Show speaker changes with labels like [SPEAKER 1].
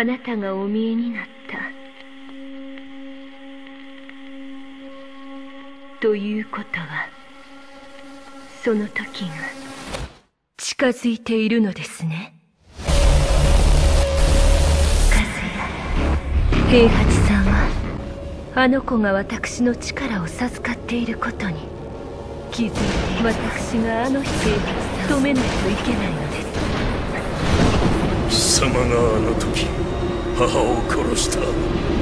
[SPEAKER 1] あなたがお見えになった。ということは、その時が近づいているのですね。和也、平八さんはあの子が私の力を授かっていることに気づいて、私があの人を止めないといけないのです。
[SPEAKER 2] 貴様があの時母を殺した。